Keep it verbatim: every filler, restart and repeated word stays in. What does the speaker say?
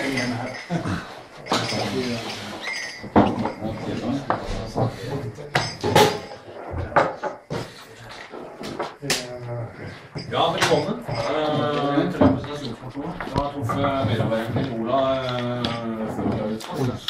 igjen her. Ja, velkommen til representasjonskontoret. Jeg har truffet medarbeideren til Ola før.